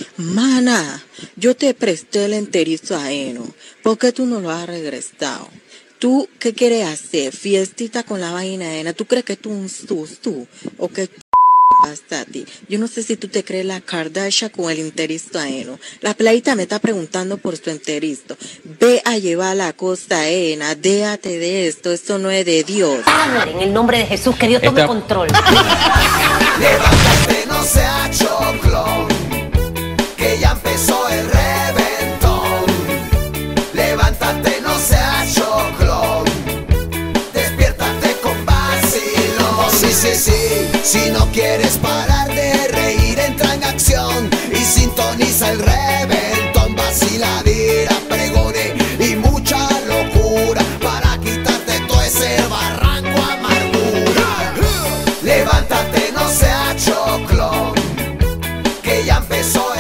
Mana, yo te presté el enterizo ajeno. ¿Por qué tú no lo has regresado? ¿Tú qué quieres hacer? ¿Fiestita con la vaina ajena? ¿Tú crees que tú un tú? ¿O qué pasa a ti? Yo no sé si tú te crees la Kardashian con el enterizo ajeno. La playita me está preguntando por su enterizo. Ve a llevar la cosa ajena. Déjate de esto no es de Dios. Padre, en el nombre de Jesús, que Dios tome control. Levántate, no sea choclón, que ya empezó el reventón. Levántate, no sea choclón, despiértate con vacilón. Sí, sí, sí, si no quieres parar de reír, entra en acción y sintoniza el reventón. Vaciladera, pregone y mucha locura para quitarte todo ese barranco amargura. Levántate, no sea choclón, que ya empezó